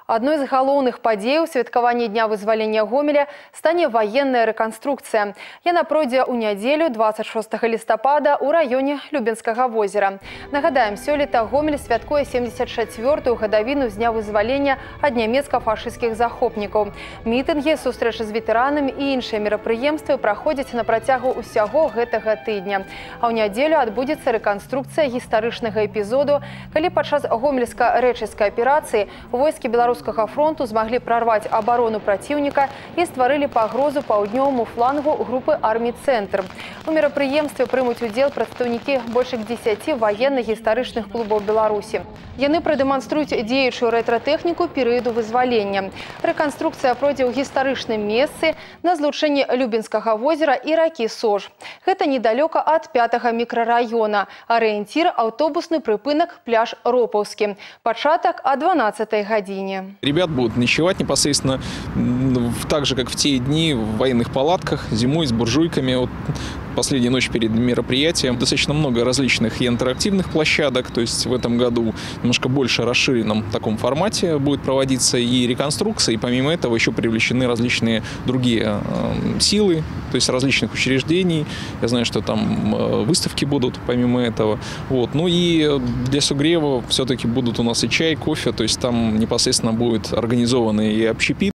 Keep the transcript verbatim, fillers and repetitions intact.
Адной з галоўных падзей у святкаванні дня вызвалення Гомеля стане военная рэканструкцыя. Яна пройдзе ў нядзелю двадцать шостага лістапада ў раёне Любенскага возера. Нагадаем, сёлета Гомель святкуе семьдесят чацвёртую гадавіну з дня вызвалення ад нямецка-фашысцкіх захопнікаў. Мітынгі, сустрэчы з ветэранамі і іншыя мерапрыемствы праходзяць на працягу ўсяго гэтага тыдня. А ў нядзелю адбудзецца рэканструкцыя гістарычнага эпізоду, калі падчас гомельска-рэчыцкай аперацыі войскі Беларускага фронту змаглі прорваць абарону праціўніка і стварылі пагрозу паўднёваму флангу групы армій «Цэнтр». У мерапрыемстве прымуць удзел прадстаўнікі больш як дзесяці ваенных гістарычных клубаў Беларусі. Яны прадэманструюць дзеючую рэтра-тэхніку перыяду вызвалення. Рэканструкцыя пройдзе ў гістарычным месцы на злучэнні Любенскага возера і ракі Сож. Гэта недалёка ад пятага мікрараёна. Арыенцір – аўтобусны прыпынак пляж Ропаўскі. Пачатак о дванадцатай гадзіне. Ребят будут ночевать непосредственно так же, как в те дни, в военных палатках, зимой с буржуйками. Вот последняя ночь перед мероприятием. Достаточно много различных и интерактивных площадок. То есть в этом году немножко больше расширенном таком формате будет проводиться и реконструкция. И помимо этого еще привлечены различные другие э, силы, то есть различных учреждений. Я знаю, что там э, выставки будут помимо этого. Вот. Ну и для согрева все-таки будут у нас и чай, кофе. То есть там непосредственно будет организованный и общепит.